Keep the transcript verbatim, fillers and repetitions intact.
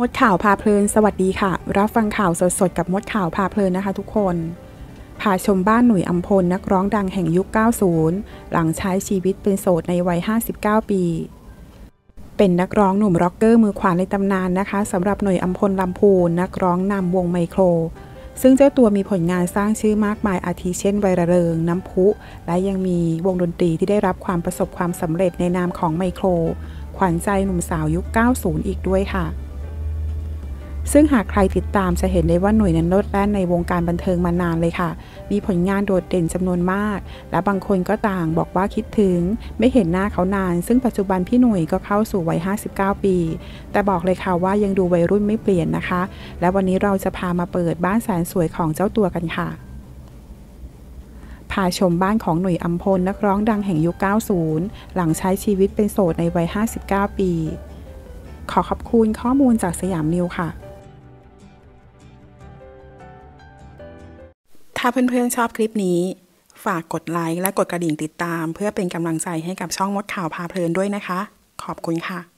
มดข่าวพาเพลินสวัสดีค่ะรับฟังข่าวสดๆกับมดข่าวพาเพลินนะคะทุกคนพาชมบ้านหนุ่ยอัมพลนักร้องดังแห่งยุค เก้าสิบ หลังใช้ชีวิตเป็นโสดในวัย ห้าสิบเก้า ปีเป็นนักร้องหนุ่มร็อกเกอร์มือขวาในตำนานนะคะสำหรับหนุ่ยอัมพลลำพูนนักร้องนำวงไมโครซึ่งเจ้าตัวมีผลงานสร้างชื่อมากมายอาทิเช่นไวระเริงน้ำพุและยังมีวงดนตรีที่ได้รับความประสบความสำเร็จในนามของไมโครขวัญใจหนุ่มสาวยุค เก้าสิบ อีกด้วยค่ะซึ่งหากใครติดตามจะเห็นได้ว่าหนุ่ยนั้นโลดแล่นในวงการบันเทิงมานานเลยค่ะมีผลงานโดดเด่นจำนวนมากและบางคนก็ต่างบอกว่าคิดถึงไม่เห็นหน้าเขานานซึ่งปัจจุบันพี่หนุ่ยก็เข้าสู่วัยห้าสิบเก้าปีแต่บอกเลยค่ะว่ายังดูวัยรุ่นไม่เปลี่ยนนะคะและวันนี้เราจะพามาเปิดบ้านแสนสวยของเจ้าตัวกันค่ะพาชมบ้านของหนุ่ยอัมพลนักร้องดังแห่งยุค เก้าสิบ หลังใช้ชีวิตเป็นโสดในวัย ห้าสิบเก้า ปีขอขอบคุณข้อมูลจากสยามนิวค่ะถ้าเพื่อนๆชอบคลิปนี้ฝากกดไลค์และกดกระดิ่งติดตามเพื่อเป็นกำลังใจให้กับช่องมดข่าวพาเพลินด้วยนะคะขอบคุณค่ะ